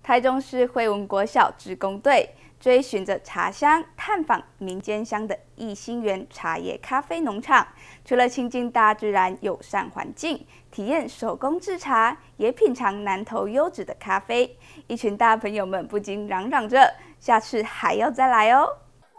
台中市惠文国小志工队追寻着茶香，探访民间乡的益兴园茶叶咖啡农场。除了亲近大自然、友善环境，体验手工制茶，也品尝南投优质的咖啡。一群大朋友们不禁嚷嚷着，下次还要再来哦！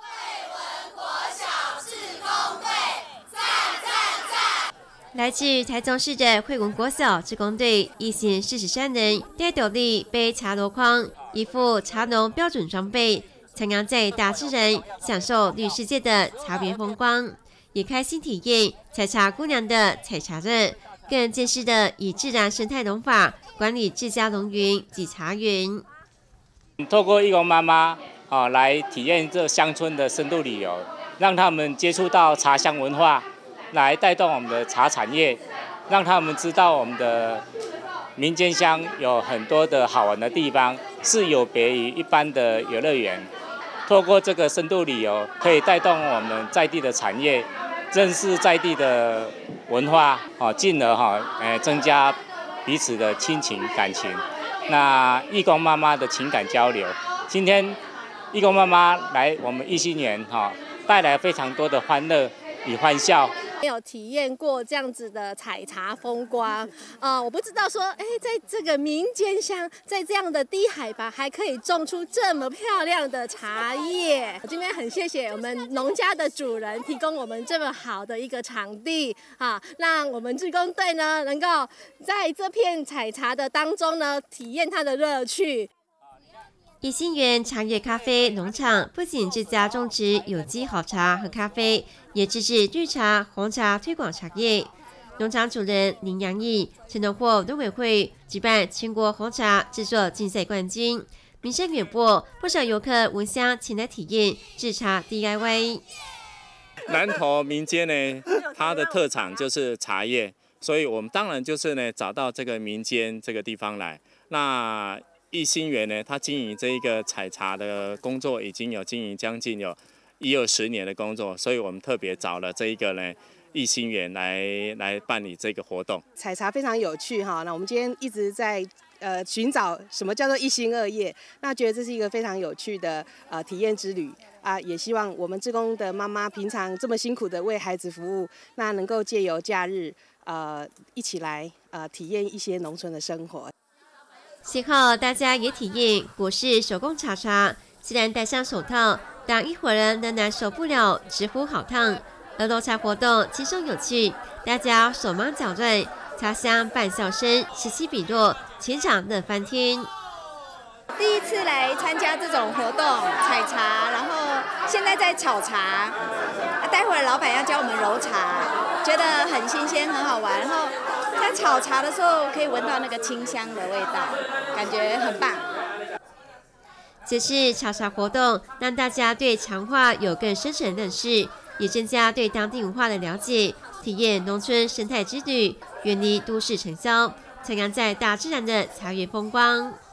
来自台中市的惠文国小志工队一行43人，带斗笠、背茶箩筐，一副茶农标准装备，徜徉在大自然，享受绿世界的茶园风光，也开心体验采茶姑娘的采茶热，更见识的以自然生态农法管理自家农园及茶园。 透过义工妈妈来体验这乡村的深度旅游，让他们接触到茶乡文化。来带动我们的茶产业，让他们知道我们的民间乡有很多的好玩的地方，是有别于一般的游乐园。透过这个深度旅游，可以带动我们在地的产业，认识在地的文化，进而增加彼此的亲情感情。那义工妈妈的情感交流，今天义工妈妈来我们益兴园带来非常多的欢乐与欢笑。 没有体验过这样子的采茶风光，我不知道说，在这个民间乡，在这样的低海拔，还可以种出这么漂亮的茶叶。今天很谢谢我们农家的主人提供我们这么好的一个场地，让我们志工队呢能够在这片采茶的当中呢，体验它的乐趣。 益兴园茶叶咖啡农场不仅自家种植有机好茶和咖啡，也自制绿茶、红茶推广茶叶。农场主人林阳义曾荣获农委会举办全国红茶制作竞赛冠军，名声远播，不少游客闻香前来体验制茶 DIY。 南投民间呢，它的特产就是茶叶，所以我们当然就是呢找到这个民间这个地方来。那益兴园呢，它经营这一个采茶的工作已经有经营将近有10-20年的工作，所以我们特别找了这一个呢益兴园来办理这个活动。 采茶非常有趣哈，那我们今天一直在寻找什么叫做一心二业，那觉得这是一个非常有趣的体验之旅啊，也希望我们志工的妈妈平常这么辛苦的为孩子服务，那能够借由假日一起来体验一些农村的生活。 随后，大家也体验国式手工茶，自然戴上手套，当一伙人仍然受不了，直呼好烫。而楼茶活动轻松有趣，大家手忙脚乱，茶香伴笑声此起彼落，全场乐翻天。 第一次来参加这种活动采茶，然后现在在炒茶，待会儿老板要教我们揉茶，觉得很新鲜很好玩，然后在炒茶的时候可以闻到那个清香的味道，感觉很棒。 这次炒茶活动让大家对茶文化有更深层认识，也增加对当地文化的了解，体验农村生态之旅，远离都市尘嚣，徜徉在大自然的茶园风光。